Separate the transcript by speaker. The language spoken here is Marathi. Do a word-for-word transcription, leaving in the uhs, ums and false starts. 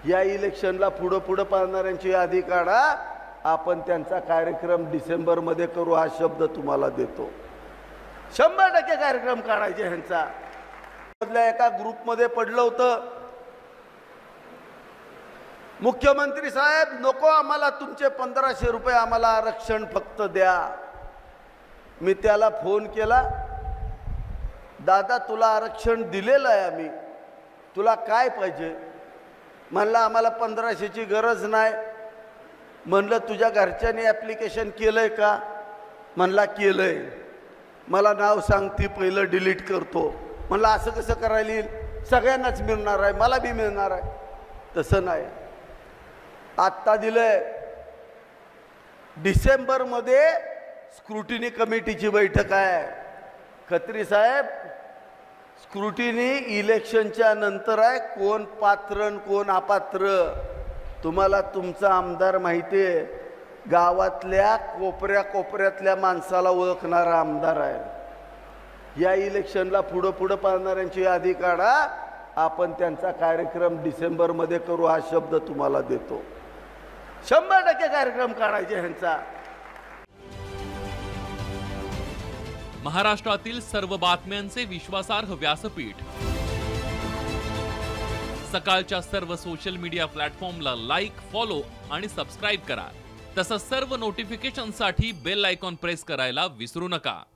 Speaker 1: या इलेक्शनला पुढं पुढं पाळणाऱ्यांची यादी काढा, आपण त्यांचा कार्यक्रम डिसेंबर मध्ये करू हा शब्द तुम्हाला देतो। शंभर टक्के कार्यक्रम काढायचे ह्यांचा। मधल्या एका ग्रुपमध्ये पडलं होतं, मुख्यमंत्री साहेब नको आम्हाला तुमचे पंधराशे रुपये, आम्हाला आरक्षण फक्त द्या। मी त्याला फोन केला, दादा तुला आरक्षण दिलेलं आहे आम्ही, तुला काय पाहिजे? म्हणला आम्हाला पंधराशेची गरज नाही। म्हणलं तुझ्या घरच्यांनी ॲप्लिकेशन केलंय का? म्हणला केलंय। मला नाव सांग, ती पहिलं डिलीट करतो। म्हणलं असं कसं करायला येईल? सगळ्यांनाच मिळणार आहे, मला बी मिळणार आहे। तसं नाही, आत्ता दिलंय। डिसेंबरमध्ये स्क्रुटिनी कमिटीची बैठक आहे। खत्री साहेब, स्क्रुटिनी इलेक्शनच्या नंतर आहे, कोण पात्र कोण अपात्र। तुम्हाला तुमचा आमदार माहिती आहे, गावातल्या कोपऱ्या कोपऱ्यातल्या माणसाला ओळखणारा आमदार आहे। या इलेक्शनला पुढं पुढं पाळणाऱ्यांची यादी काढा, आपण त्यांचा कार्यक्रम डिसेंबर मध्ये करू हा शब्द तुम्हाला देतो। शंभर टक्के कार्यक्रम काढायचे ह्यांचा।
Speaker 2: महाराष्ट्रातील सर्व बातम्यांचे विश्वासार्ह व्यासपीठ, सकाळच्या सर्व सोशल मीडिया प्लॅटफॉर्मला लाईक, फॉलो आणि सबस्क्राईब करा। तसंच सर्व नोटिफिकेशनसाठी बेल आयकॉन प्रेस करायला विसरू नका।